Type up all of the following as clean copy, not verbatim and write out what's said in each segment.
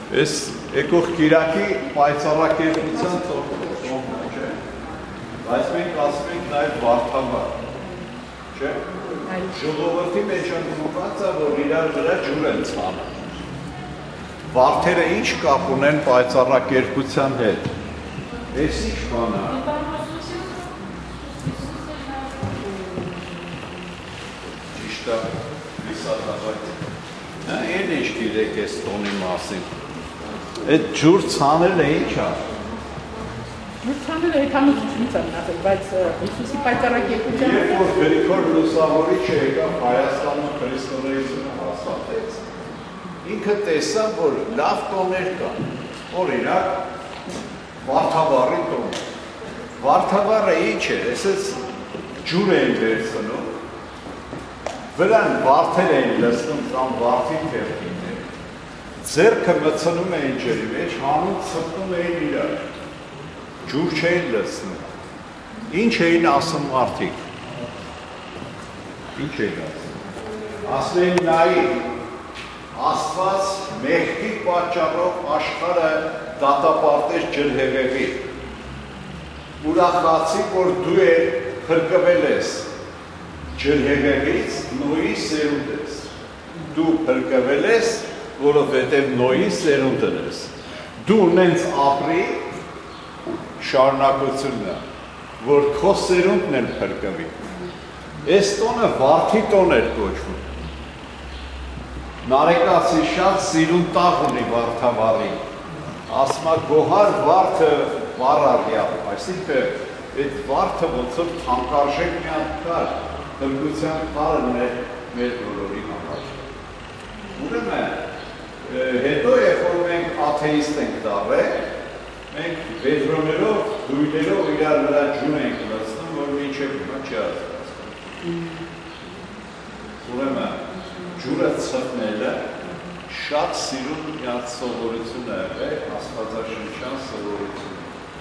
Ես եկող կիրակի պայծառակերպության ծովն է, չէ՞։ Բայց մենք ասում ենք նաև վարդավառ, չէ՞։ Ժողովրդի մեջ ընդունված է, որ իրար վրա ջուր են ցանում։ Վարդերը ինչ կապ ունեն պայծառակերպության հետ։ Էս ինչ բան է։ Ճիշտ է, լիսադավայր։ Են ինչ գիտեք այս տոնի մասին։ Այդ ջուր ցաներն է ինչ է։ Ջուր ցաները հետամուծությունից են ասել, բայց Հիսուսի պայծառակերպության Երբ որ Գրիգոր Լուսավորիչը եկավ Հայաստանում քրիստոնեությունը հաստատեց, ինքը տեսավ, որ լավ տոներ կան, օրինակ վարդավառի տոն։ Վարդավառը ինչ է, այսպես ջուր էին վերցնում, վրան վարդեր էին լցնում կամ վարդի թերքիններ, ձեռքը մտցնում էին ջրի մեջ, հանուն ցպտում էին իրար, ջուր չէին լցնում։ Ինչ էին ասում մարդիկ։ Ինչ էին ասում։ Ասում էին նայի, Աստված մեղքի պատճառով աշխարհը դատապարտեց ջրհեղեղի։ Ուրախացի, որ դու փրկվել ես ջրհեղեղից, Նոյի սերունդ ես։ Դու փրկվել ես, որովհետև Նոյի սերունդն ես։ Դու ունես ապրի շարունակությունն է, որ քո սերունդն էլ փրկվի։ Այս տոնը վարդի տոն էր կոչվում։ Նարեկացի շատ սիրուն տաղ ունի վարդավառին, ասում է գոհար վարդը վառարյալ, այսինքն այդ վարդը ոնց որ թանկարժեք մի հատ կար, հմգության կարը մեր բոլորի համար։ Ուրեմն, հետո երբ որ մենք աթեիստ ենք դառել, մենք բեդրոներով, դույլերով իրար վրա ջուր ենք լցնում, որ մինչև հիմա չի հասկացվում։ Ուրեմն, ջուրը ցխնելը շատ սիրուն միած սովորություն է եղել աստվածաշնչյան սովորությունը։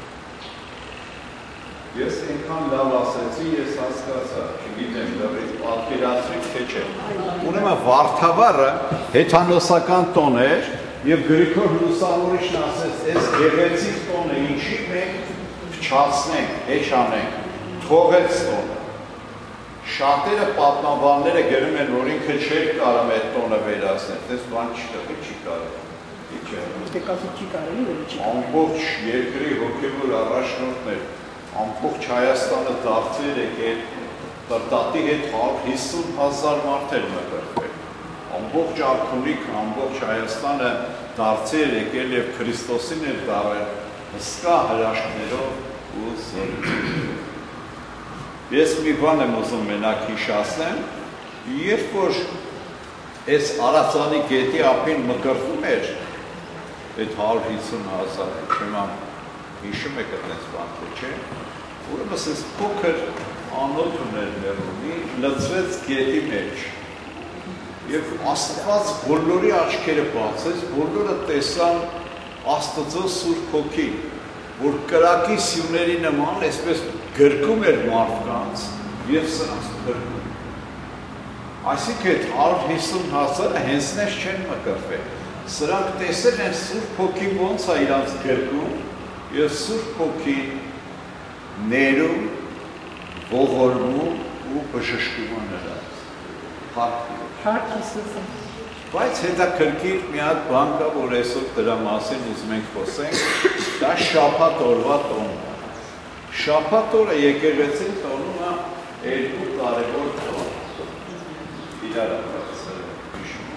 Ես այնքան լավ ասեցի, ես հասկացա, չգիտեմ, լրիվ պատկերացրի թե չէ։ Ուրեմն վարդավառը հեթանոսական տոն էր եւ Գրիգոր Լուսավորիչն ասեց, այս գեղեցիկ տոնը ինչի մենք փչացնենք, հեչ անենք, թողեց տոնը։ Շատերը պատմաբանները գրում են, որ ինքը չէր կարող այդ տոնը վերացնել, դες բան չկա, չի կարող։ Ինչ է։ Դե կասի չի կարելի, որ չի։ Ամբողջ երկրի հոգևոր առաջնորդներ, ամբողջ Հայաստանը դարձել եկել, Տրտատի հետ 150,000 մարդ էր մկրտվել։ Ամբողջ Արքունիքը, ամբողջ Հայաստանը դարձել եկել եւ Քրիստոսին էր դարել հսկա հրաշքներով ու զորություններով։ Ես մի բան եմ ուզում մենակ հիշացնեմ, երբ որ այս Արածանի գետի ափին մկրտվում էր այդ 150,000-ը, հիմա հիշում եք այդպես բան թե չէ, ուրեմն այս փոքր անոթ ուներ մերունի, լցվեց գետի մեջ եւ Աստված բոլորի աչքերը բացեց, բոլորը տեսան Աստծո Սուրբ Հոգին, որ կրակի սյուների նման այսպես գրկում էր մարդկանց եւ սրանց փրկում։ Այսինքն այդ 150,000-ը հենցնես չեն մկրտվել։ Սրանք տեսել են Սուրբ Հոգի ոնց է իրանց գրկում եւ Սուրբ Հոգին ներում, ողորմում ու բժշկում նրանց։ Հարկ Հիսուսը։ Բայց հետաքրքիր մի հատ բան կա, որ այսօր դրա մասին ուզում ենք խոսենք, դա շաբաթ օրվա տոնն է։ Շաբաթ օրը եկեղեցին տոնում է երկու կարևոր տոն։ Իրար հիշում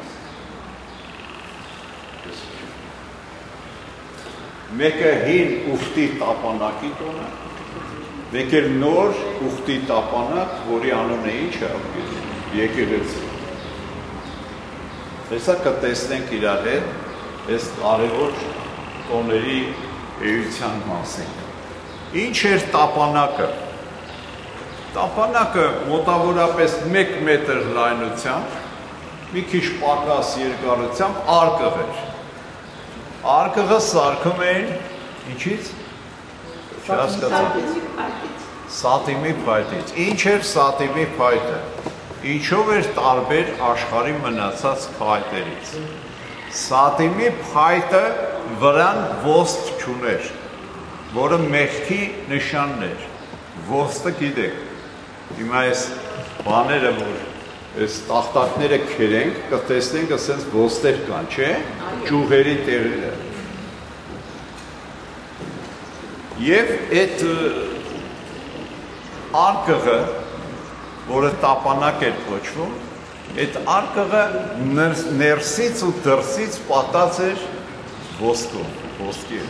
ես։ Մեկը հին ուխտի տապանակի տոնը, մեկը նոր ուխտի տապանակ, որի անունը ինչ է, եկեղեցի։ Հեսա կտեսնենք իրար հետ այս կարևոր տոների էության մասին։ Ինչ էր տապանակը։ Տապանակը մոտավորապես 1 մետր լայնությամբ, մի քիչ պակաս երկարությամբ արկղ էր։ Արկղը սարքում էին ինչից։ Սատիմի փայտից։ Ինչ էր սատիմի փայտը։ Ինչով էր տարբեր աշխարհի մնացած փայտերից։ Սատիմի փայտը վրան ոստ չուներ, որը մեղքի նշանն էր, ոստը գիտեք, հիմա այս բաները, որ այս տախտակները քերենք, կտեսնենք ասենց ոստեր կան, չէ, ճուղերի տեղերը, և այդ արկղը, որը տապանակ էր կոչվում, այդ արկղը ներսից ու դրսից պատած էր ոսկի,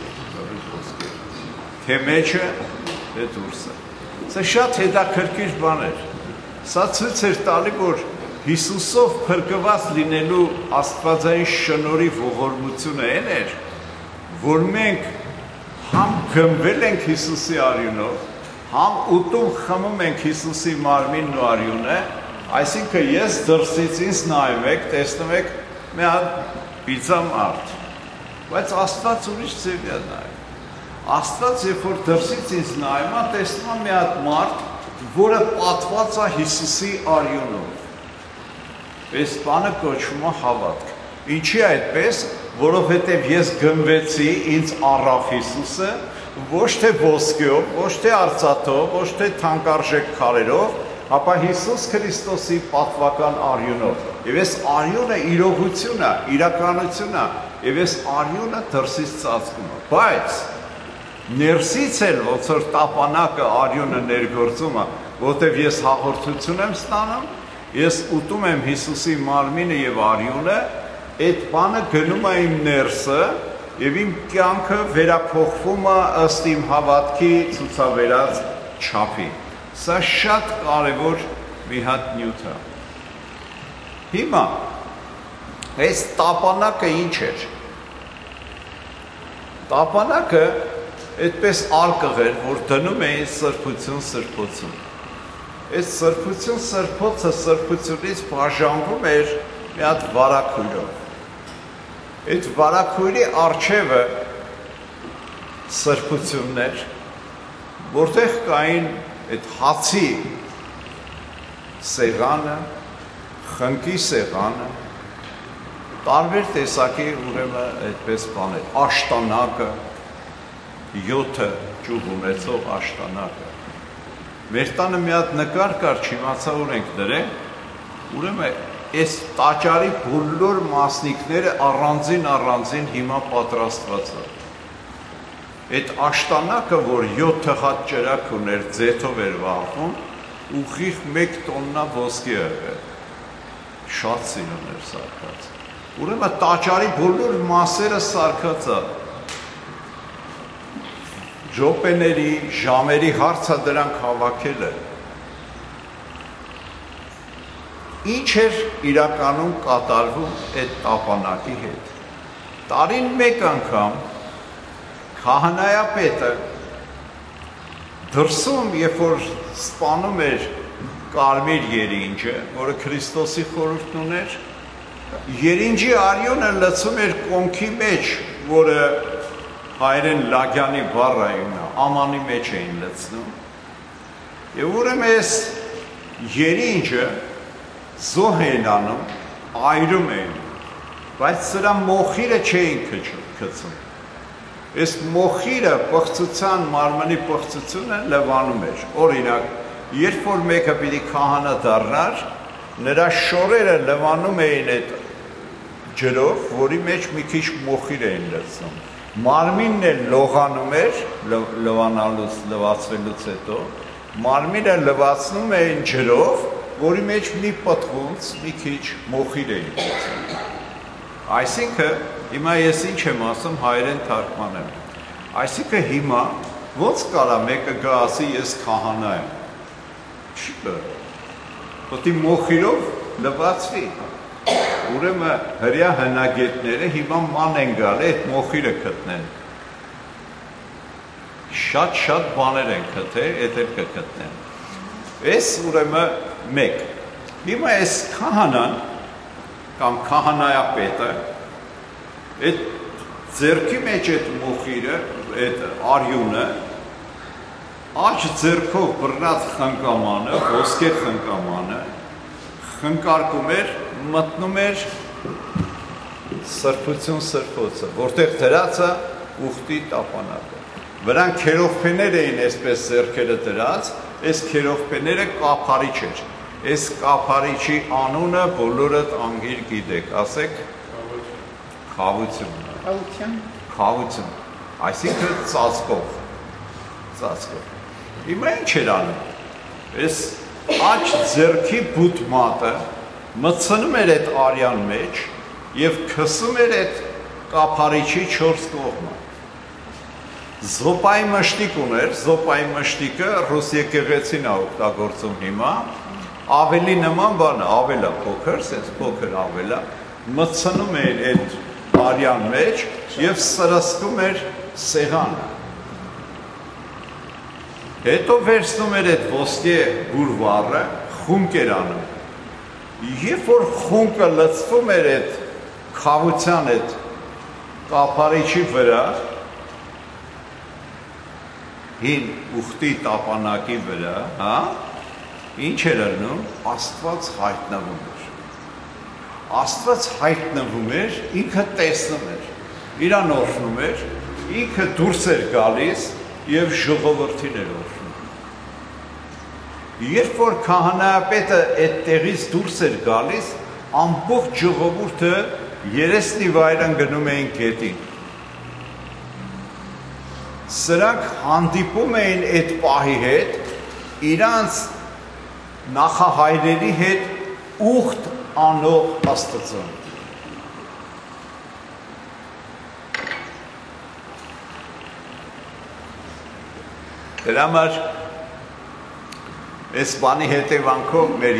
թե մեջը, թե դուրսը։ Սա շատ հետաքրքիր բան էր։ Սա ցույց էր տալի, որ Հիսուսով փրկված լինելու աստվածային շնորհի ողորմությունը այն էր, որ մենք համ գնվել ենք Հիսուսի արյունով, համ ուտում խմում ենք Հիսուսի մարմինն ու արյունը, այսինքն ես դրսից ինձ նայում եք, տեսնում եք մի հատ պիծա մարդ, բայց Աստված ուրիշ ձև է նայում։ Աստված, երբ որ դրսից ինձ նայում է, տեսնում է մի հատ մարդ, որը պատված է Հիսուսի արյունով։ Այս բանը կոչվում է հավատք։ Ինչի այդպես, որովհետև ես գնվեցի, ինձ առավ Հիսուսը, ոչ թե ոսկեով, ոչ թե արծաթով, ոչ թե թանկարժեք քարերով, ապա Հիսուս Քրիստոսի պատվական արյունով։ Եվ այս արյունը իրողություն է, իրականություն է, եւ այս արյունը դրսից ծածկում է։ Բայց ներսից էլ ոնց որ տապանակը արյունը ներգործում է, որտեվ ես հաղորդություն եմ ստանում, ես ուտում եմ Հիսուսի մարմինը եւ արյունը, այդ բանը գնում է իմ ներսը եւ իմ կյանքը վերափոխվում է ըստ իմ հավատքի ցուցաբերած չափի։ Սա շատ կարևոր մի հատ նյութ է։ Հիմա այս տապանակը ինչ էր։ Տապանակը այդպես արկղ էր, որ դնում էին սրբություն սրբոցում։ Այս սրբություն սրբոցը սրբությունից բաժանվում էր մի հատ վարակույրով։ Այդ վարակույրի առջևը սրբությունն էր, որտեղ կային այդ հացի սեղանը, խնկի սեղանը, տարբեր տեսակի ուրեմն այդպես բաներ, աշտանակը, 7 ճուղ ունեցող աշտանակը։ Մեր տանը մի հատ նկար կար, չիմացա ուր ենք դրել, ուրեմն այս տաճարի բոլոր մասնիկները առանձին հիմա պատրաստված է։ Այդ աշտանակը, որ 7 հատ ճրակ ուներ, ձեթով էր վառվում, ուղիղ 1 տոննա ոսկի եղել։ Շատ սիրուն էր սարքած։ Ուրեմն տաճարի բոլոր մասերը սարքած է։ Րոպեների, ժամերի հարցը դրանք հավաքելը։ Ինչ էր իրականում կատարվում այդ տապանակի հետ։ Տարին մեկ անգամ քահանայապետը դրսում, երբ որ սպանում էր կարմիր երինջը, որը Քրիստոսի խորհուրդն ուներ, երինջի արյունը լցում էր կոնքի մեջ, որը հայերեն լագյանի բառ է, ամանի մեջ էին լցնում։ Եվ ուրեմն այս երինջը զոհ էին անում, այրում էին, բայց սրա մոխիրը չէին գցում։ Այս մոխիրը պղծության, մարմնի պղծությունը լվանում էր։ Օրինակ, երբ որ մեկը պիտի քահանա դառնար, նրա շորերը լվանում էին այդ ջրով, որի մեջ մի քիչ մոխիր էին լցնում։ Մարմինն էլ լողանում էր, լվացվելուց հետո, մարմինը լվացնում էին ջրով, որի մեջ մի պտղունց, մի քիչ մոխիր էին լցնում։ Այսինքն, հիմա ես ինչ եմ ասում, հայերեն թարգմանեմ։ Այսինքն հիմա ոնց կարա մեկը գա ասի ես քահանա եմ։ Չի կարող։ Պետք է մոխիրով լվացվի։ Ուրեմն հրյա հնագետները հիմա ման են գալի այդ մոխիրը գտնեն։ Շատ բաներ են գտել, այդ էլ կգտնեն։ Այս ուրեմն մեկ։ Հիմա այս քահանան կամ քահանայապետը այդ ձեռքի մեջ այդ մոխիրը, այդ արյունը աջ ձեռքով բռնած խնկամանը, ոսկե խնկամանը խնկարկում էր, մտնում էր սրբություն սրբոցը, որտեղ դրածը ուխտի տապանակը։ Վրան քերովբեներ էին այսպես ձեռքերը դրած, այս քերովբեները կափարիչ էր։ Այս կափարիչի անունը բոլորդ անգիր գիտեք, ասեք խավություն։ Խավություն, այսինքն ծածկով։ Հիմա ինչ էր անում։ Այս աջ ձեռքի բութ մատը մտցնում էր այդ արյան մեջ և քսում էր այդ կափարիչի 4 կողմը։ Զոպայի մշտիկ ուներ, զոպայի մշտիկը ռուս եկեղեցին է օգտագործում հիմա, ավելի նման բանը, ավելա փոքր, սենց փոքր ավելա, մտցնում էր այդ արյան մեջ և սրսկում էր սեղանը։ Հետո վերցնում էր այդ ոսկե բուրվարը, խունկ էր անում։ Երբ որ խունկը լցվում էր այդ խավության այդ կափարիչի վրա, հին ուխտի տապանակի վրա, ինչ էր անում, Աստված հայտնվում էր։ Աստված հայտնվում էր, ինքը տեսնում էր, իրան օրհնում էր, ինքը դուրս էր գալիս և ժողովրդին էր օրհնում։ Երբ որ քահանայապետը այդ տեղից դուրս էր գալիս, ամբողջ ժողովուրդը երեսնի վայրն գնում էին գետին։ Սրանք հանդիպում էին այդ պահի հետ, իրանց նախահայրերի հետ ուխտ անող Աստծուն։ Դրա համար այս բանի հետևանքով մեր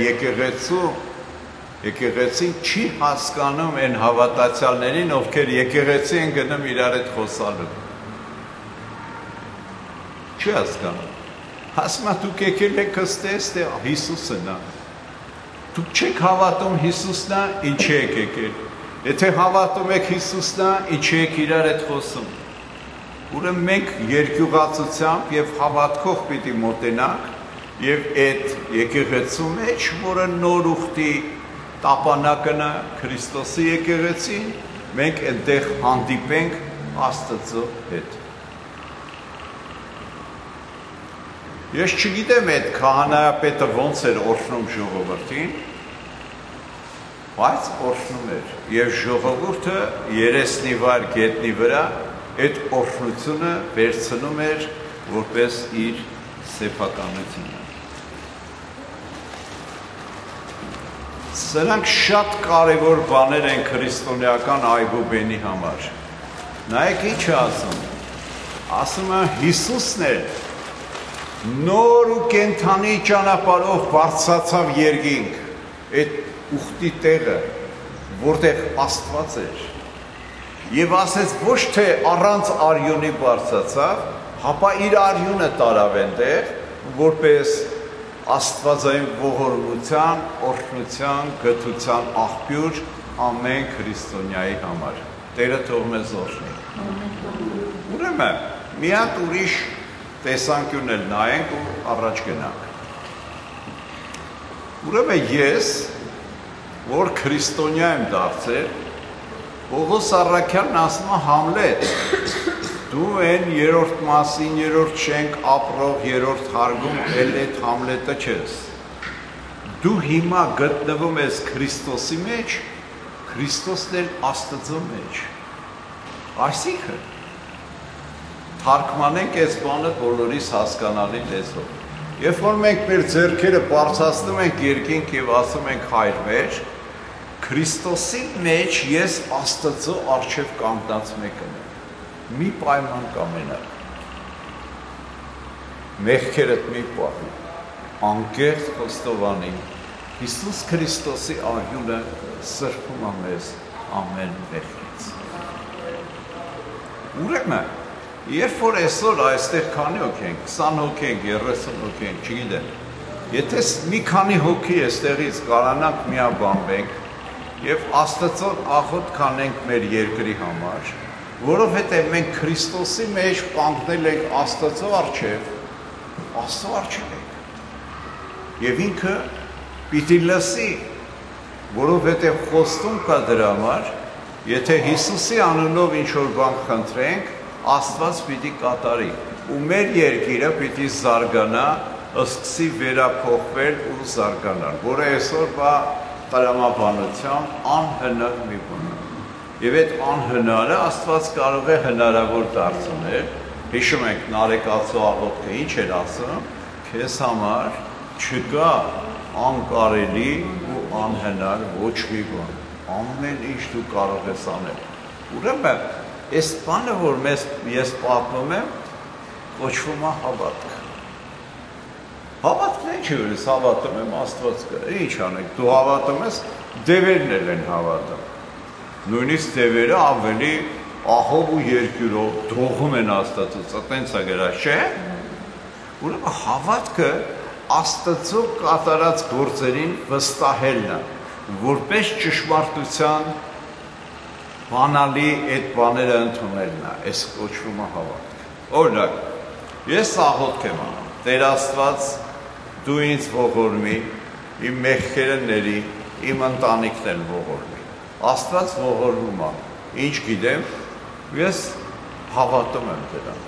եկեղեցին չի հասկանում այն հավատացյալներին, ովքեր եկեղեցի են գնում իրար հետ խոսալու։ Չի հասկանում։ Հասմա դուք եկել եք ըստեղ Հիսուսն է։ Դուք չեք հավատում Հիսուսն է, ինչի եք եկել։ Եթե հավատում եք Հիսուսն է, ինչի եք իրար հետ խոսում։ Ուրեմն մենք երկյուղացությամբ և հավատքով պիտի մոտենանք և այդ եկեղեցու մեջ, որը նոր ուխտի տապանակն է Քրիստոսի եկեղեցին, մենք այնտեղ հանդիպենք Աստծո հետ։ Ես չգիտեմ այդ քահանայապետը ոնց էր օրհնում ժողովրդին, բայց օրհնում էր և ժողովուրդը երեսնի վար գետնի վրա այդ օրհնությունը վերցնում էր որպես իր սեփականությունը։ Սրանք շատ կարևոր բաներ են քրիստոնեական այբուբենի համար։ Նայեք ինչ է ասում։ Ասում է Հիսուսն էր նոր ու կենթանի ճանապարհով բարձրացավ երկինք, այդ ուխտի տեղը, որտեղ Աստված էր, և ասեց ոչ թե առանց արյունի բարձրացավ, հապա իր արյունը տարավ այնտեղ, որպես Աստվածային ողորմության, օրհնության, գթության աղբյուր ամեն քրիստոնյայի համար։ Տերը թող մեզ օրհնի։ Ուրեմն մի հատ ուրիշ տեսանկյուն էլ նայենք ու առաջ գնանք։ Ուրեմն ես, որ քրիստոնյա եմ դարձել, Պողոս Առաքյալն ասում է Համլետ, դու այն երրորդ մասին, երրորդ շենք ապրող, երրորդ հարգում էլ այդ Համլետը չես։ Դու հիմա գտնվում ես Քրիստոսի մեջ, Քրիստոսն էլ Աստծո մեջ։ Այսինքն թարգմանենք այս բանը բոլորիս հասկանալի լեզվով։ Երբ որ մենք մեր ձեռքերը բարձրացնում ենք երկինք և ասում ենք Հայր մեր, Քրիստոսի մեջ ես Աստծո առջև կանգնած մեկն եմ։ Մի պայման կամենակ։ Մեղքերդ մի պահի, անկեղծ խոստովանի, Հիսուս Քրիստոսի արյունը սրբում է մեզ ամեն մեղքից։ Ուրեմն Երբ որ այսօր այստեղ քանի հոգի ենք, 20 հոգի ենք, 30 հոգի ենք, չգիտեմ, եթե մի քանի հոգի այստեղից կարողանանք միաբանվենք և Աստծուն աղոթ կանենք մեր երկրի համար, որովհետև մենք Քրիստոսի մեջ կանգնել ենք Աստծո առջև, Աստծո առջև ենք, և ինքը պիտի լսի, որովհետև խոստում կա դրա համար, Եթե Հիսուսի անունով ինչ-որ բան խնդրենք, Աստված պիտի կատարի։ Ու մեր երկիրը պիտի զարգանա, սկսի վերափոխվել ու զարգանալ, որը այսօր տրամաբանությամբ անհնար մի բան է։ Եվ այդ անհնարը Աստված կարող է հնարավոր դարձնել։ Հիշում ենք Նարեկացու աղոթքը ինչ էր ասում, քեզ համար չկա անկարելի ու անհնար ոչ մի բան, ամեն ինչ դու կարող ես անել։ Ուրեմն այս բանը, որ ես պատմում եմ, կոչվում է հավատք։ Հավատքն ինչ է, որ ես հավատում եմ Աստված կա, ինչ անենք, դու հավատում ես, դևերն էլ են հավատում։ Նույնիսկ դևերը ավելի ահով ու երկյուրով դողում են Աստծուց, այտենց է գրած, չէ՞։ Ուրեմն հավատքը Աստծո կատարած գործերին վստահելն է, որպես ճշմարտության բանալի այդ բաները ընդունելն է, այս կոչվում է հավատք։ Օրինակ, ես աղոթք եմ անում, Տեր Աստված, դու ինձ ողորմի, իմ մեղքերը ների, իմ ընտանիքն էլ ողորմի։ Աստված ողորմում է, ինչ գիտեմ, ես հավատում եմ դրան։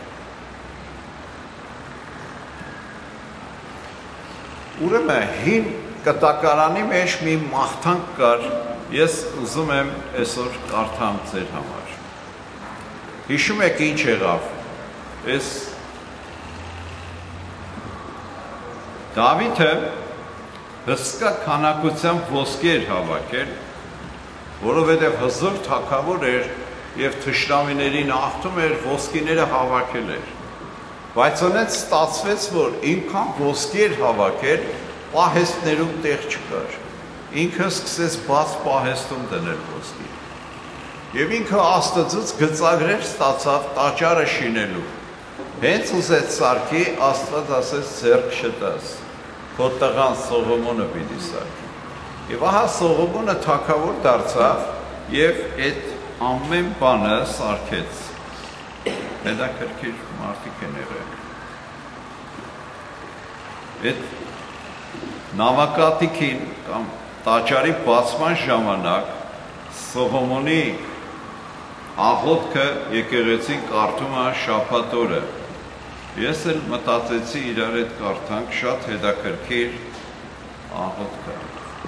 Ուրեմն հին կտակարանի մեջ մի մաղթանք կար, ես ուզում եմ այսօր կարդամ ձեր համար։ Հիշում եք ինչ եղավ, այս Դավիթը հսկա քանակությամբ ոսկի էր հավաքել, որովհետև հզոր թագավոր էր և թշնամիներին աղթում էր, ոսկիները հավաքել էր։ Բայց ունեց ստացվեց, որ ինքան ոսկի էր հավաքել, պահեստներում տեղ չկար։ Ինքը սկսեց բաց պահեստում դնել ոսկի։ Եվ ինքը Աստծուց գծագրեր ստացավ տաճարը շինելու։ Հենց ուզեց սարքի, Աստված ասեց ձեռք չտաս, քո տղան Սողոմոնը պիտի սարքի։ Եվ ահա Սողոմոնը թագավոր դարձավ և այդ ամեն բանը սարքեց։ Հետաքրքիր մարդիկ են եղել։ Այդ նավակատիքին կամ տաճարի բացման ժամանակ Սողոմոնի աղոթքը եկեղեցին կարդում է շաբաթ օրը։ Ես էլ մտածեցի իրար հետ կարդանք, շատ հետաքրքիր աղոթք է։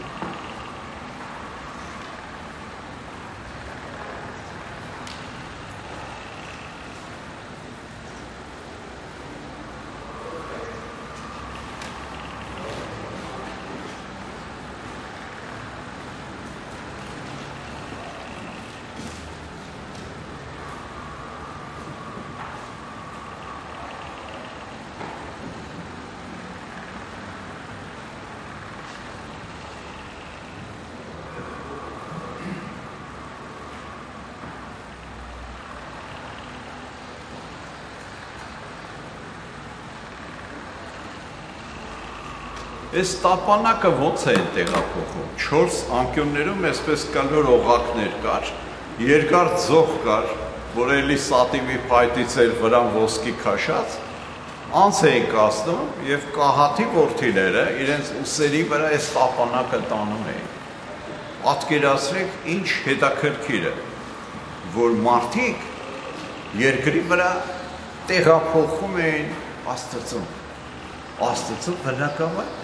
Այս տապանակը ոնց է տեղափոխում, 4 անկյուններում այսպես կլոր օղակներ կար, երկար ձող կար, որ էլի սատիվի փայտից էր վրան ոսկի քաշած, անց էին կացնում և կահաթի որդիները իրենց ուսերի վրա այս տապանակը տանում էին։ Պատկերացրեք ինչ հետաքրքիր է, որ մարդիկ երկրի վրա տեղափոխում էին Աստծուն, Աստծուն բնակավայր։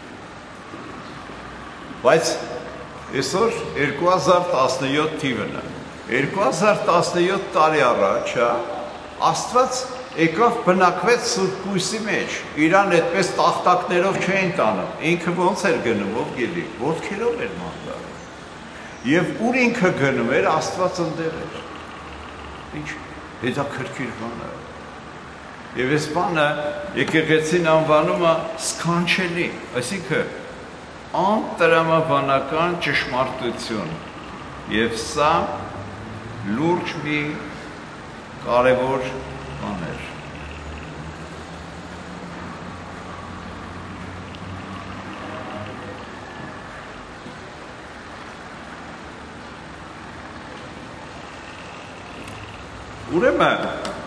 Բայց այսօր 2017 թիվն է, 2017 տարի առաջ Աստված եկավ բնակվեց Սուրբ Կույսի մեջ, իրան այդպես տախտակներով չէին տանում, ինքը ոնց էր գնում, ով գիտի, ոտքերով էր մանդարում։ Եվ ուր ինքը գնում էր, Աստված ընդեղ էր։ Ինչ հետաքրքիր բան է։ Եվ այս բանը եկեղեցին անվանում է սքանչելի, այսինքն անտրամաբանական ճշմարտություն, և սա լուրջ մի կարևոր բան էր։ Ուրեմն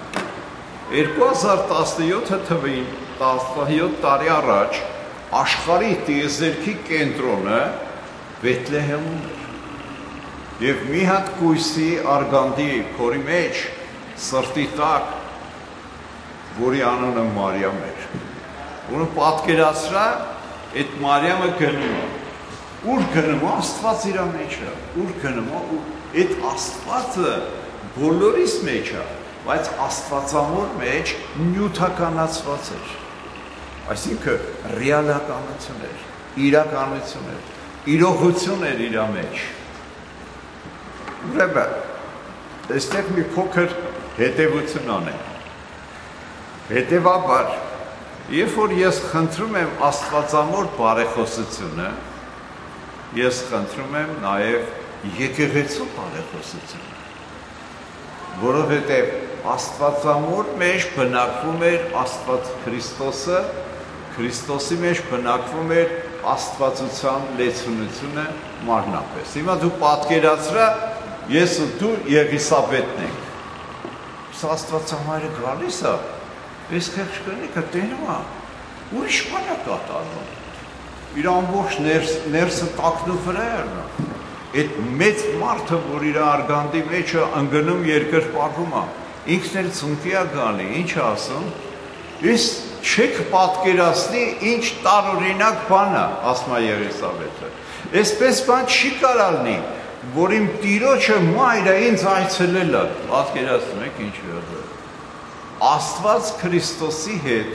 2017 թվին, 17 տարի առաջ աշխարհի տիեզերքի կենտրոնը Բեթլեհեմում էր։ Եվ մի հատ կույսի արգանդի փորի մեջ սրտի տակ, որի անունը Մարիամ էր։ Որը պատկերացրա, այդ Մարիամը գնում է։ Ուր գնում է, Աստված իր մեջ է։ Ուր գնում է, այդ Աստվածը բոլորիս մեջ է, բայց Աստվածամոր մեջ նյութականացված էր։ Այսինքն ռեալականություն էր, իրականություն էր, իրողություն էր իր մեջ։ Ուրեմն, այստեղ մի փոքր հետևություն անենք։ Հետևաբար, երբ որ ես խնդրում եմ Աստվածամոր բարեխոսությունը, ես խնդրում եմ նաև եկեղեցու բարեխոսությունը, որովհետև Աստվածամոր մեջ բնակվում էր Աստված Քրիստոսը, Քրիստոսի մեջ բնակվում էր Աստվածության լեցունությունը մարմնապես։ Հիմա դու պատկերացրա, ես ու դու Եղիսաբեթն ենք։ Սա Աստվածամայրը գալիս է, այս խեղճ կնիկը տենում է, ուրիշ բան է կատարվում։ Իր ամբողջ ներսը տակնու վրա էր նա։ Այդ մեծ մարդը, որ իր արգանդի մեջ է ընկնում երկրպագում է, ինքն էլ ծնկի է գալի, ինչ է ասում։ Ես չեք պատկերացնի ինչ տարօրինակ բան է, ասում է Եղիսաբեթը։ Այսպես բան չի կարող լինի, որ իմ տիրոջը մայրը ինձ այցելել է, պատկերացնում եք ինչ է։ Աստված Քրիստոսի հետ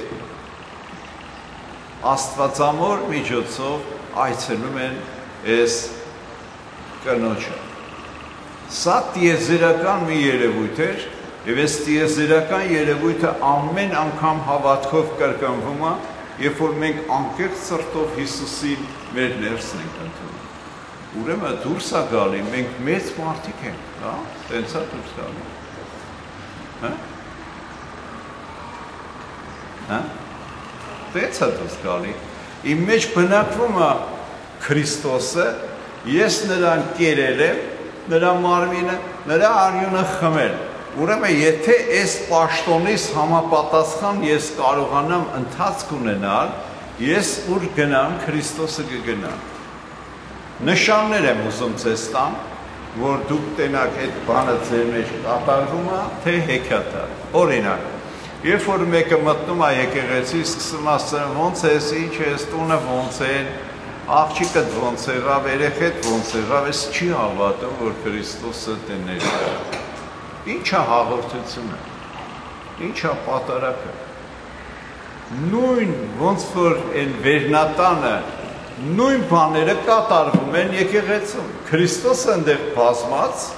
Աստվածամոր միջոցով այցելում են այս կնոջը։ Սա տիեզերական մի երևույթ էր, եւ այս տիեզերական երևույթը ամեն անգամ հավատքով կրկնվում է, երբ որ մենք անկեղծ սրտով Հիսուսին մեր ներսն ենք ընդունում։ Ուրեմն դուրս է գալի, մենք մեծ մարդիկ ենք, հա, տենց է դուրս գալի։ Հա? Հա? Տենց է դուրս գալի։ Իմ մեջ բնակվում է Քրիստոսը, ես նրան կերել եմ, նրա մարմինը, նրա արյունը խմել։ Ուրեմն եթե այս պաշտոնից համապատասխան ես կարողանամ ընթացք ունենալ, ես ուր գնամ, Քրիստոսը կգնամ։ Նշաններ եմ ուզում ձեզ տամ, որ դուք տենակ այդ բանը ձեր մեջ կատարվում է, թե հեքիաթ է։ Օրինակ, երբ որ մեկը մտնում է եկեղեցի, սկսում ասում ոնց ես, ինչ ես, տունը ոնց են, աղջիկդ ոնց եղավ, երեխեդ ոնց եղավ, ես չի հավատում, որ Քրիստոսը տեներ է։ Ինչ է հաղորդությունը, ինչ է պատարակը։ Նույն ոնց որ են վերնատանը, նույն բաները կատարվում են եկեղեցում։ Քրիստոսը ընդեղ բազմած,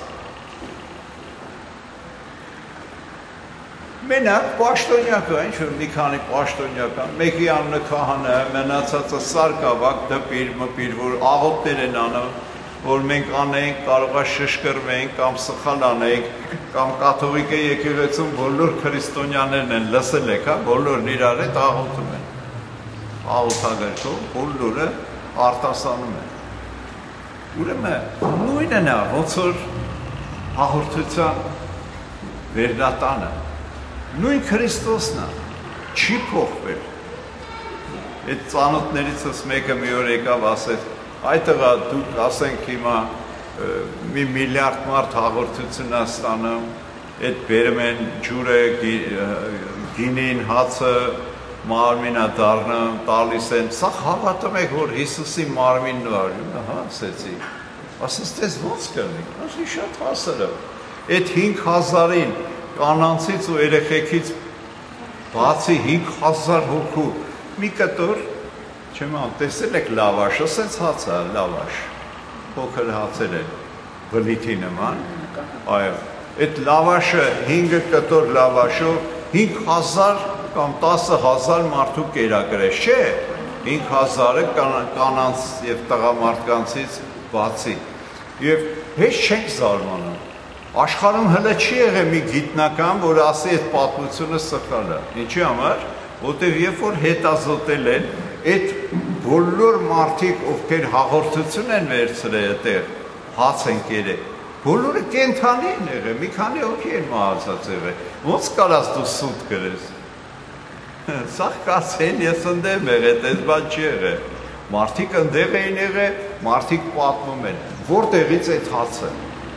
մենակ պաշտոնյակը, ինչ որ մի քանի պաշտոնյական, մեկի անունը քահանա է, մնացածը սարկավակ, դպիր, մպիր, որ աղոթներ են անում, որ մենք անենք, կարող է շշկրվենք կամ սխալ անենք, կամ կաթողիկե եկեղեցում բոլոր քրիստոնյաներն են լսել եք, բոլորն իրար հետ աղոթում են։ Աղոթագրքով բոլորը արտասանում են։ Ուրեմն նույնն է, ոնց որ հաղորդության վերնատանը, նույն Քրիստոսն է, չի փոխվել։ Այդ ծանոթներիցս մեկը մի օր եկավ ասեց, այդտեղա դուք ասենք հիմա մի միլիարդ մարդ հաղորդություն է ստանում, այդ բերում են ջուրը, գինին, հացը, մարմինը դառնում, տալիս են, սա հավատում եք, որ Հիսուսի մարմինն ու արյունը, հա, ասեցի, ասես տես ոնց կլինի, ասի շատ հասր է, այդ 5000-ին կանանցից ու երեխեքից բացի 5000 հոգու, մի կտոր, չեմ տեսել եք լավաշը, սենց հաց է, լավաշ, փոքր հացեր են, բլիթի նման, այո, այդ լավաշը 5 կտոր լավաշով 5000 կամ 10000 մարդու կերակրես, չէ, 5000-ը կանանց և տղամարդկանցից բացի, և հեչ չենք զարմանում, աշխարհում հլը չի եղել մի գիտնական, որ ասի այդ պատմությունը սխալ է, ինչի համար, որտև երբ որ հետազոտել են, այդ բոլոր մարդիկ, ովքեր հաղորդություն են վերցրել այդտեղ, հաց են կերել, բոլորը կենդանի են եղել, մի քանի հոգի են մահացած եղել, ոնց կարաս դու սուտ գրես։ Սաղ կասեն, ես ընդեմ եղել, այս բան չի եղել։ Մարդիկ ընդեղ էին եղել, մարդիկ պատմում են, որտեղից այդ հացը։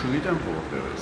չգիտեմ որտեղից։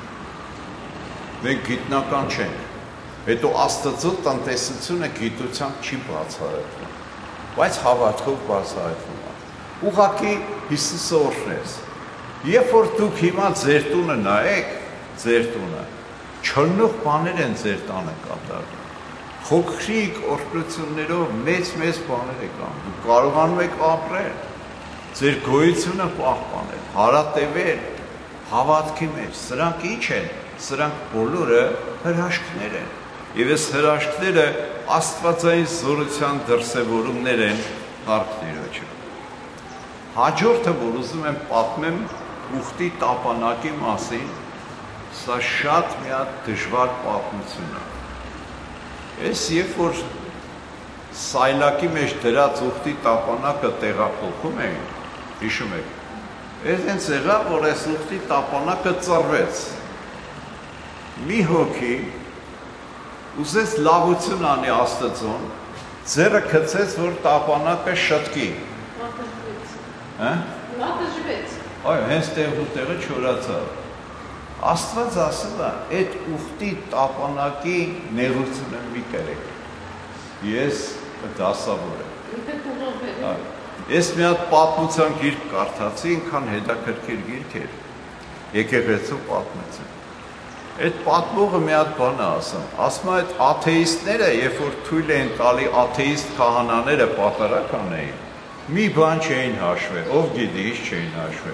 Մենք գիտնական չենք։ Հետո Աստծո տնտեսությունը գիտությամբ չի բացահայտվում, բայց հավատքով բացահայտվում է։ Ուղղակի Հիսուսը օրհնեց։ Երբ որ դուք հիմա ձեր տունը նայեք, ձեր տունը, չլնող բաներ են ձեր տանը կատարվում։ Փոքրիկ օրհնություններով մեծ բաներ եք անում։ Դուք կարողանում եք ապրել, ձեր գոյությունը պահպանել, հարատևել հավատքի մեջ։ Սրանք ի՞նչ են։ Սրանք բոլորը հրաշքներ են։ Եվ այս հրաշքները աստվածային զորության դրսևորումներ են Փառք Տիրոջը։ Հաջորդը, որ ուզում եմ պատմեմ ուխտի տապանակի մասին, սա շատ մի հատ դժվար պատմություն է։ Ես երբ որ սայլակի մեջ դրած ուխտի տապանակը տեղափոխում էին, հիշում եք, ես հենց եղավ, որ այս ուխտի տապանակը ծռվեց։ Մի հոգի ուզեց լավություն անի Աստծուն, ձեռը գցեց, որ տապանակը շտկի։ Լատը ժվեց։ Այո, հենց տեղը չորացավ։ Աստված ասել է, այդ ուխտի տապանակի նեղությունը մի կերեք։ Ես դասավոր եմ։ Ես մի հատ պատմության գիրք կարդացի, ինքան հետաքրքիր գիրք էր։ Եկեղեցու պատմություն։ Այդ պատմողը մի հատ բան է ասում։ Ասում է, այդ աթեիստները, երբ որ թույլ էին տալի աթեիստ քահանաները պատարակ անեին, մի բան չէին հաշվել, ով գիտի, ինչ չէին հաշվել։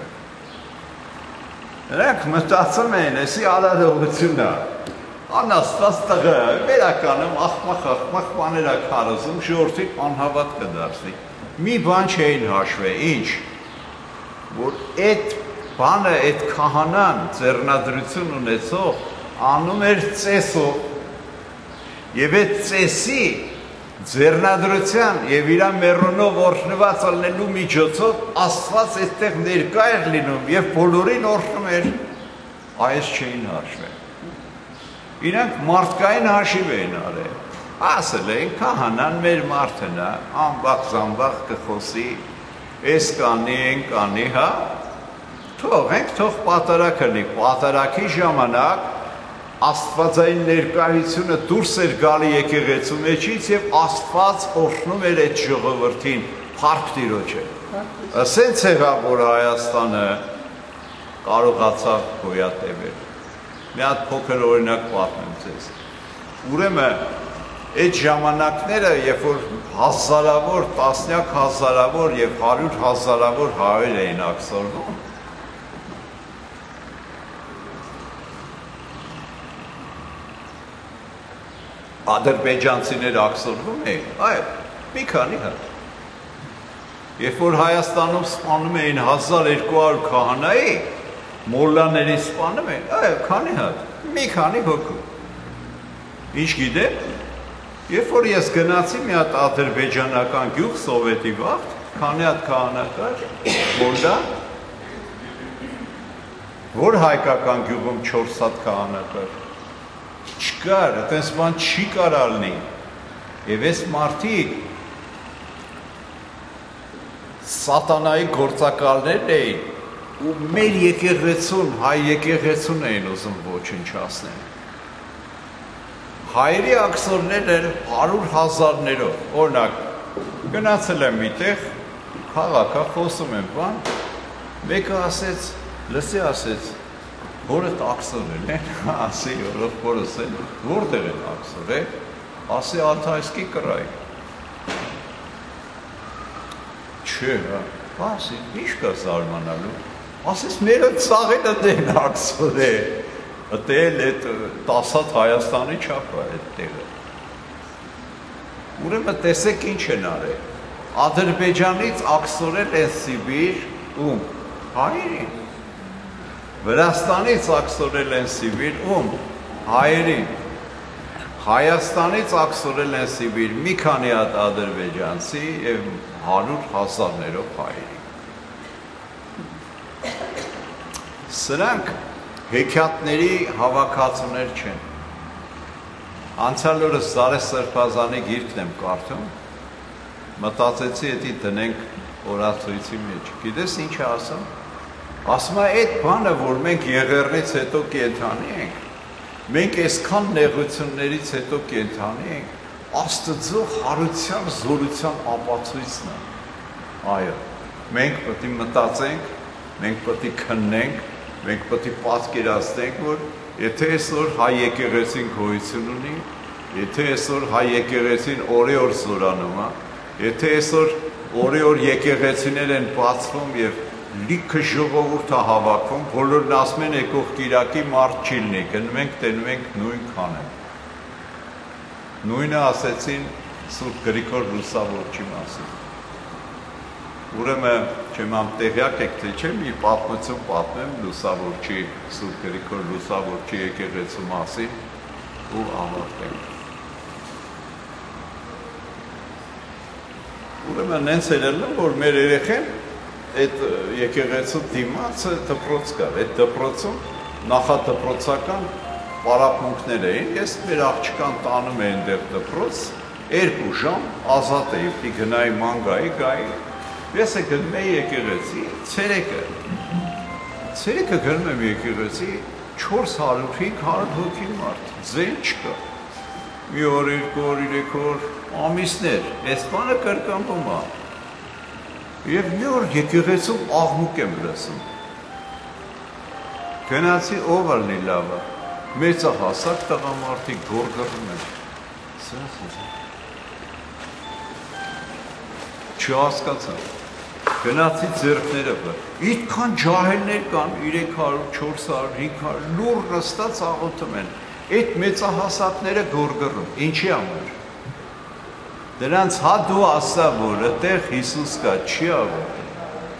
Նրանք մտածում էին, էսի արարողություն է, անաստված տղա, վերականում աղմախ բաներ է քարոզում, ժողովրդին անհավատ կդարձնի։ Մի բան չէին հաշվել, ինչ, որ այդ բանը, այդ քահանան ձեռնադրություն ունեցող անում էր ծեսով եւ այդ ծեսի ձեռնադրության եւ իր մեռոնով օրհնված ալնելու միջոցով Աստված այդտեղ ներկա էր լինում եւ բոլորին օրհնում էր, այս չէին հաշվել։ Իրանք մարդկային հաշիվ էին արել, ասել էին քահանան մեր մարդն է, անբախ կխոսի, այս կանի, հա, թողենք, թող պատարակը լի, պատարակի ժամանակ Աստվածային ներկայությունը դուրս էր գալի եկեղեցու մեջից եւ Աստված օրհնում էր այդ ժողովրդին, Փառք Տիրոջը։ Ասենց եղավ, որ Հայաստանը կարողացավ գոյատևել։ Մի հատ փոքր օրինակ պատմեմ ձեզ։ Ուրեմն այդ ժամանակները, երբ որ հազարավոր, տասնյակ հազարավոր եւ 100 հազարավոր հայեր էին աքսորվում, ադրբեջանցիներ աքսորվում էին, այո, մի քանի հատ։ Երբ որ Հայաստանում սպանում էին 1200 քահանայի, մոլլաների սպանում էին, այո, քանի հատ, մի քանի հոգու։ Ինչ գիտեք, երբ որ ես գնացի մի հատ ադրբեջանական գյուղ սովետի վաղտ, քանի հատ քահանա կար, մոլլա, որ հայկական գյուղում 4 հատ քահանա կար։ Չկար, այդպես բան չի կարալ լինի։ Եվ այս մարդիկ սատանայի գործակալներն էին ու մեր եկեղեցուն, հայ եկեղեցուն էին ուզում ոչնչացնել։ Հայերի աքսորներ էր 100 հազարներով, օրինակ, գնացել եմ միտեղ, քաղաք, խոսում եմ բան, մեկը ասեց, լսի ասեց, որդ աքսորել են, ասի որս են, որտեղ են աքսորել, ասի Ալթայսկի կրայ։ Չէ, ասի, ինչ կա զարմանալու, ասես մերը ծաղելը դեն աքսորել, ըտել էտ 10 հատ Հայաստանի չապ է էտ տեղը։ Ուրեմն տեսեք ինչ են արել, Ադրբեջանից աքսորել են Սիբիր, ում, հայերին։ Վրաստանից աքսորել են Սիբիր, ում, հայերին, Հայաստանից աքսորել են Սիբիր մի քանի հատ ադրբեջանցի և 100 հազարներով հայերին։ Սրանք հեքիաթների հավաքածուներ չեն։ Անցյալ օրս Զարե Սրբազանի գիրքն եմ կարդում, մտածեցի էդի դնենք օրացույցի մեջ։ Գիտես ինչ է ասում։ ասում է այդ բանը, որ մենք եղեռնից հետո կենդանի ենք, մենք այսքան նեղություններից հետո կենդանի ենք, Աստծո հարության, զորության ապացույցն է։ Այո, մենք պետք է մտածենք, մենք պետք է քննենք, մենք պետք է պատկերացնենք, որ եթե այսօր հայ եկեղեցին գոյություն ունի, եթե այսօր հայ եկեղեցին օրի-օր զորանում է, եթե այսօր օրի-օր եկեղեցիներ են բացվում եւ լիքը ժողովուրդ է հավաքվում, բոլորն ասում են եկող կիրակի մարդ չի լինի, գնում ենք տենում ենք նույն քանը։ Նույնը ասեցին Սուրբ Գրիգոր Լուսավորչի մասին։ Ուրեմն չեմ տեղյակ եք թե չէ, մի պատմություն պատմեմ Լուսավորչի, Սուրբ Գրիգոր Լուսավորչի եկեղեցու մասին ու ավարտենք։ Ուրեմն նենց ելել է, որ մեր երեխեն այդ եկեղեցու դիմացը դպրոց կար, այդ դպրոցում նախադպրոցական պարապմունքներ էին, ես մեր աղջկան տանում էին դեպ դպրոց, 2 ժամ ազատ էի, պի գնայի մանգայի, գայի, ես է գնում էի եկեղեցի, ցերեկը գնում եմ եկեղեցի, 400-500 հոգի մարդ, ձեն չկա, մի օր, 2 օր, 3 օր, ամիսներ, այս բանը կրկնվում է, և մի օր եկեղեցում աղմուկ եմ լսում, գնացի ով ալնի լավը, մեծահասակ տղամարդիկ գորգռում են, չհասկացա, գնացի ձեռքները վր, իդքան ջահելներ կան, 300, 400, 500, լուր ռստած աղոթում են, այդ մեծահասակները գորգռում, ինչի համար, դրանց հա դու ասա, որ այդտեղ Հիսուս կա, չի աղոթում,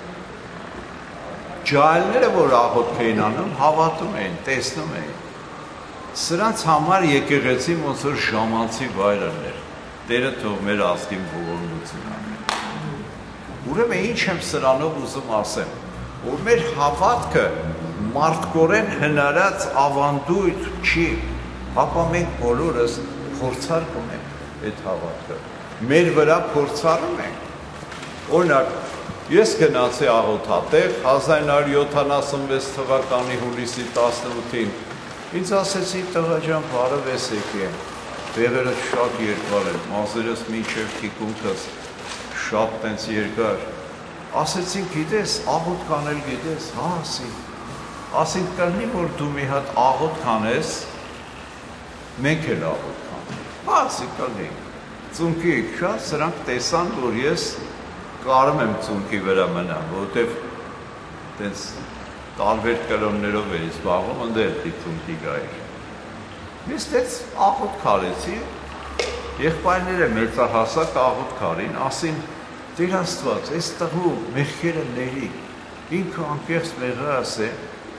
ջահելները, որ աղոթք էին անում, հավատում էին, տեսնում էին, սրանց համար եկեղեցի ոնց որ ժամանցի վայրն էր, Տերը թող մեր ազգին ողորմություն անի։ Ուրեմն ինչ եմ սրանով ուզում ասեմ, որ մեր հավատքը մարդկորեն հնարած ավանդույթ չի, հապա մենք բոլորս փորձարկում ենք այդ հավատքը, մեր վրա փորձառում ենք։ Օրինակ, ես գնացի աղոթատեղ 1976 թվականի հուլիսի 18-ին, ինձ ասեցի տղաջան բարև ես եկի, տեղերը շատ երկար են, մազերս մինչև թիկունքս շատ տենց երկար, ասեցին գիտես, աղոթ կանել գիտես, հա ասին կլնի, որ դու մի հատ աղոթ կանես, մենք էլ աղոթ կանենք, հա ասի կլնի, ծունքի շատ սրանք տեսան, որ ես կարում եմ ծունքի վրա մնամ, որտև տենց տարբեր կրոններով էր զբաղվում, ընդեր ծունքի գայր։ Ես տենց աղոթ քարեցի, եղբայրները մեծահասակ աղոթ քարին, ասին Տեր Աստված, այս տղու մեղքերը ների, ինքը անկեղծ մեղրաս է,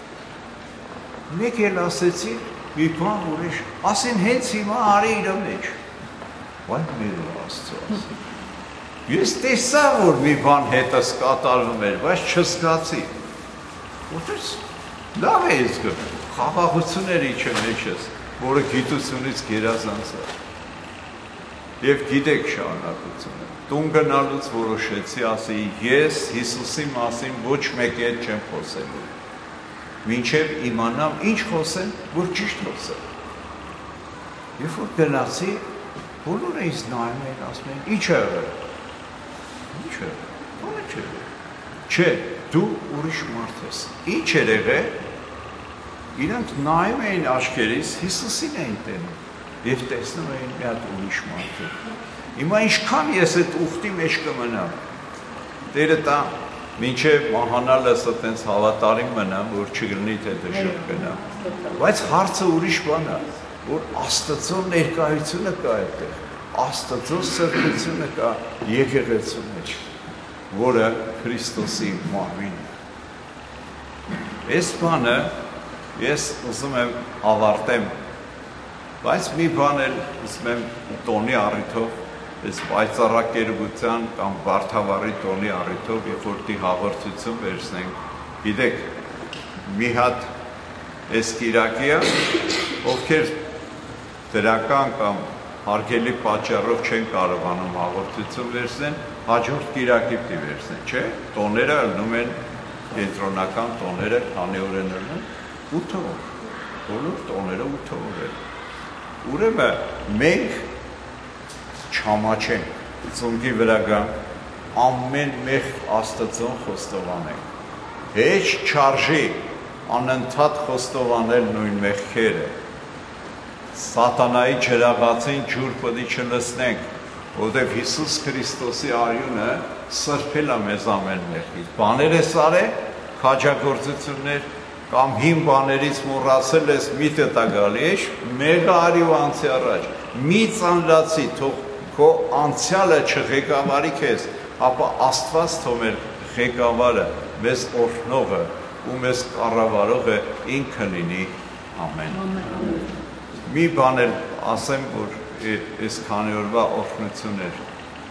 մեկ էլ ասեցի, մի բան ուրիշ, ասին հենց հիմա արի իր մեջ, բայց մեր Աստծո ասին։ Ես տեսա, որ մի բան հետս կատարվում էր, բայց չզգացի, որտես լավ է զգում, խաղաղություն էր իջը մեջս, որը գիտությունից գերազանց է, և գիտեք շարունակությունը, տուն գնալուց որոշեցի, ասի, ես Հիսուսի մասին ոչ մեկ հետ չեմ խոսելու, մինչև իմանամ ինչ խոսեմ, որ ճիշտ խոսեմ, երբ որ գնացի, բոլորը ինձ նայում էին, ասում էին, ինչ է եղել, ինչ է եղել, բանը չէ եղել, չէ, դու ուրիշ մարդ ես, ինչ էր եղել, իրանք նայում էին աչքերից, Հիսուսին էին տենում, և տեսնում էին մի հատ ուրիշ մարդ է, հիմա ինչքան ես այդ ուխտի մեջ կմնամ, Տերը տա, մինչև մահանալս այտենց հավատարիմ մնամ, որ չգրնի թե դժոխ գնամ, բայց հարցը ուրիշ բան է, որ Աստծո ներկայությունը կա այդտեղ, Աստծո սրբությունը կա եկեղեցու մեջ, որը Քրիստոսի մարմինն է։ Այս բանը ես ուզում եմ ավարտեմ, բայց մի բան էլ ուզում եմ տոնի առիթով, այս պայծառակերպության կամ վարդավառի տոնի առիթով, երբ որ դի հաղորդություն վերցնենք, գիտեք, մի հատ այս կիրակիա, ովքեր դրական կամ հարգելի պատճառով չեն կարողանում հաղորդություն վերցնեն, հաջորդ կիրակի պիտի վերցնեն, չէ՞, տոները ելնում են կենտրոնական տոները քանի օր են ելնում 8 օր, բոլոր տոները 8 օր են։ Ուրեմն մենք չամաչենք ծնկի վրա գանք ամեն մեղ Աստծուն խոստովանենք։ Հեչ չարժի անընդհատ խոստովանել նույն մեղքերը։ Սատանայի ջրաղացին ջուր պետք է չլսնենք, որովհետև Հիսուս Քրիստոսի արյունը սրբել է մեզ ամեն մեղքից։ Բաներ ես արել, քաջագործություններ կամ հին բաներից մոռացել ես, միտը տա գալի ես, մեղը արի ու անցի առաջ։ Մի ծանրացի, թող քո անցյալը չղեկավարի քեզ, ապա Աստված թող մեր ղեկավարը, մեզ օրհնողը ու մեզ կառավարողը ինքը լինի։ Ամեն։ Մի բան էլ ասեմ, որ այս քանի օրվա օրհնություն էր։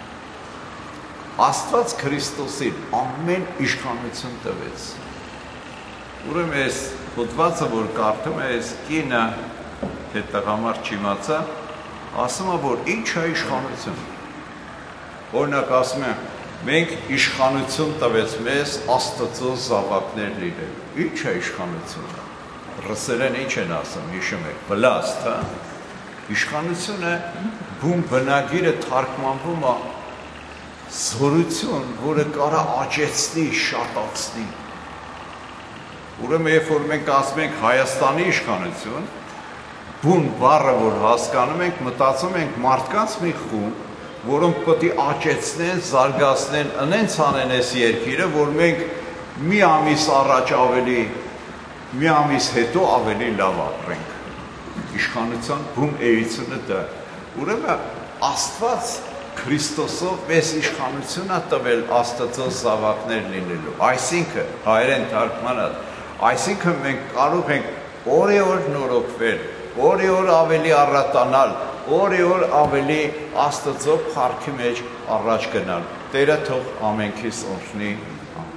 Աստված Քրիստոսին ամեն իշխանություն տվեց։ Ուրեմն այս հոդվածը, որ կարդում է, այս կինը, թե տղամարդ չիմացա, ասում է, որ ինչ է իշխանություն։ Օրինակ ասում է, մենք իշխանություն տվեց մեզ Աստծո զավակներ լինել։ Ինչ է իշխանությունը։ Ռուսերեն ինչ են ասում, հիշում եք, վլաստ, հա։ Իշխանությունը բուն բնագիրը թարգմանվում է զորություն, որը կարա աճեցնի, շատացնի։ Ուրեմն երբ որ մենք ասում ենք Հայաստանի իշխանություն, բուն բառը որ հասկանում ենք, մտածում ենք մարդկանց մի խումբ, որոնք պետք է աճեցնեն, զարգացնեն, ընենց անեն այս երկիրը, որ մենք մի ամիս առաջ ավելի, մի ամիս հետո ավելի լավ ապրենք։ Իշխանության բուն էությունը դա։ Ուրեմն Աստված Քրիստոսով մեզ իշխանություն է տվել Աստծո զավակներ լինելու։ Այսինքն, հայերեն թարգմանած, այսինքն մենք կարող ենք օրը-օր նորոգվել, օրը-օր ավելի առատանալ, օրը-օր ավելի Աստծո փառքի մեջ առաջ գնալ։ Տերը թող ամենքիս օրհնի։